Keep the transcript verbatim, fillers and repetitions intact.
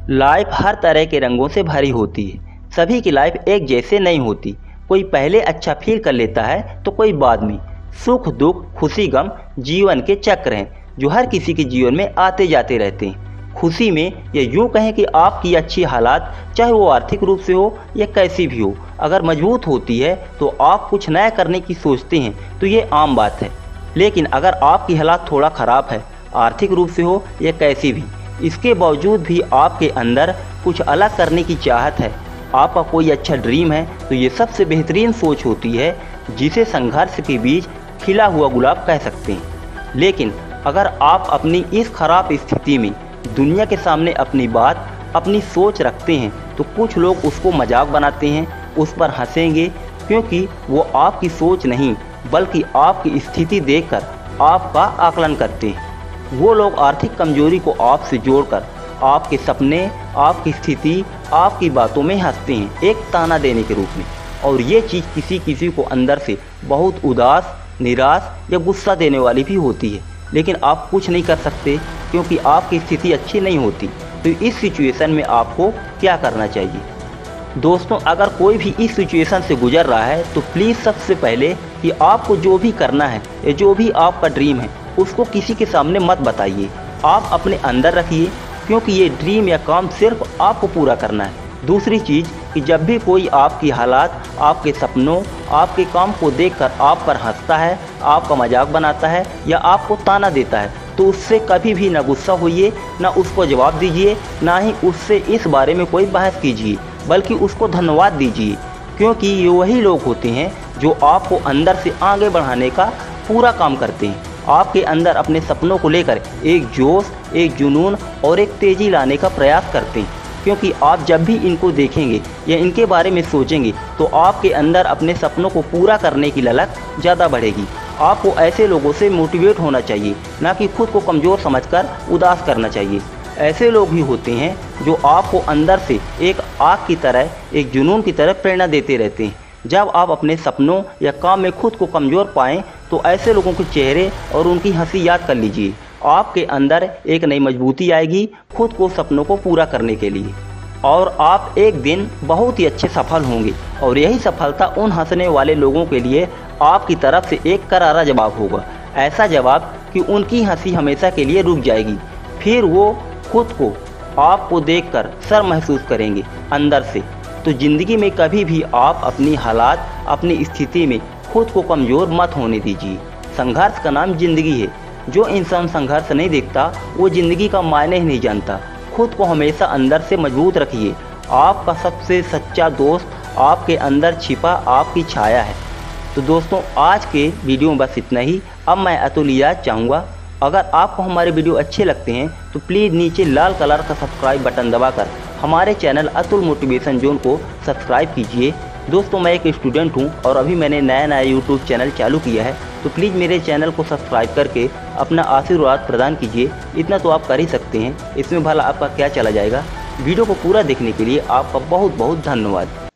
Life हर तरह के रंगों से भरी होती है। सभी की लाइफ एक जैसे नहीं होती। कोई पहले अच्छा फील कर लेता है तो कोई बाद में। सुख दुख खुशी गम जीवन के चक्र हैं जो हर किसी के जीवन में आते जाते रहते हैं। खुशी में या यूँ कहें कि आपकी अच्छी हालात चाहे वो आर्थिक रूप से हो या कैसी भी हो, अगर मजबूत होती है तो आप कुछ नया करने की सोचते हैं, तो ये आम बात है। लेकिन अगर आपकी हालात थोड़ा ख़राब है, आर्थिक रूप से हो या कैसी भी, इसके बावजूद भी आपके अंदर कुछ अलग करने की चाहत है, आपका कोई अच्छा ड्रीम है, तो ये सबसे बेहतरीन सोच होती है जिसे संघर्ष के बीच खिला हुआ गुलाब कह सकते हैं। लेकिन अगर आप अपनी इस खराब स्थिति में दुनिया के सामने अपनी बात अपनी सोच रखते हैं तो कुछ लोग उसको मजाक बनाते हैं, उस पर हंसेंगे, क्योंकि वो आपकी सोच नहीं बल्कि आपकी स्थिति देखकर आपका आकलन करते हैं। वो लोग आर्थिक कमजोरी को आपसे जोड़कर आपके सपने, आपकी स्थिति, आपकी बातों में हंसते हैं, एक ताना देने के रूप में। और ये चीज़ किसी किसी को अंदर से बहुत उदास, निराश या गुस्सा देने वाली भी होती है, लेकिन आप कुछ नहीं कर सकते क्योंकि आपकी स्थिति अच्छी नहीं होती। तो इस सिचुएशन में आपको क्या करना चाहिए? दोस्तों, अगर कोई भी इस सिचुएशन से गुजर रहा है तो प्लीज़ सबसे पहले कि आपको जो भी करना है या जो भी आपका ड्रीम है उसको किसी के सामने मत बताइए, आप अपने अंदर रखिए, क्योंकि ये ड्रीम या काम सिर्फ आपको पूरा करना है। दूसरी चीज़ कि जब भी कोई आपकी हालात, आपके सपनों, आपके काम को देखकर आप पर हंसता है, आपका मजाक बनाता है या आपको ताना देता है, तो उससे कभी भी ना गुस्सा होइए, ना उसको जवाब दीजिए, ना ही उससे इस बारे में कोई बहस कीजिए, बल्कि उसको धन्यवाद दीजिए, क्योंकि ये वही लोग होते हैं जो आपको अंदर से आगे बढ़ाने का पूरा काम करते हैं। आपके अंदर अपने सपनों को लेकर एक जोश, एक जुनून और एक तेज़ी लाने का प्रयास करते हैं, क्योंकि आप जब भी इनको देखेंगे या इनके बारे में सोचेंगे तो आपके अंदर अपने सपनों को पूरा करने की ललक ज़्यादा बढ़ेगी। आपको ऐसे लोगों से मोटिवेट होना चाहिए, ना कि खुद को कमज़ोर समझकर उदास करना चाहिए। ऐसे लोग ही होते हैं जो आपको अंदर से एक आग की तरह, एक जुनून की तरह प्रेरणा देते रहते हैं। जब आप अपने सपनों या काम में खुद को कमज़ोर पाएं तो ऐसे लोगों के चेहरे और उनकी हंसी याद कर लीजिए। आपके अंदर एक नई मजबूती आएगी खुद को सपनों को पूरा करने के लिए, और आप एक दिन बहुत ही अच्छे सफल होंगे। और यही सफलता उन हंसने वाले लोगों के लिए आपकी तरफ से एक करारा जवाब होगा, ऐसा जवाब कि उनकी हंसी हमेशा के लिए रुक जाएगी। फिर वो खुद को आपको देखकर शर्म महसूस करेंगे अंदर से। तो ज़िंदगी में कभी भी आप अपनी हालात, अपनी स्थिति में खुद को कमज़ोर मत होने दीजिए। संघर्ष का नाम ज़िंदगी है। जो इंसान संघर्ष नहीं देखता वो ज़िंदगी का मायने ही नहीं जानता। खुद को हमेशा अंदर से मजबूत रखिए। आपका सबसे सच्चा दोस्त आपके अंदर छिपा आपकी छाया है। तो दोस्तों, आज के वीडियो में बस इतना ही। अब मैं अतुल इजाज़त चाहूँगा। अगर आपको हमारे वीडियो अच्छे लगते हैं तो प्लीज़ नीचे लाल कलर का सब्सक्राइब बटन दबाकर हमारे चैनल अतुल मोटिवेशन जोन को सब्सक्राइब कीजिए। दोस्तों, मैं एक स्टूडेंट हूं और अभी मैंने नया नया यूट्यूब चैनल चालू किया है, तो प्लीज़ मेरे चैनल को सब्सक्राइब करके अपना आशीर्वाद प्रदान कीजिए। इतना तो आप कर ही सकते हैं, इसमें भला आपका क्या चला जाएगा। वीडियो को पूरा देखने के लिए आपका बहुत बहुत धन्यवाद।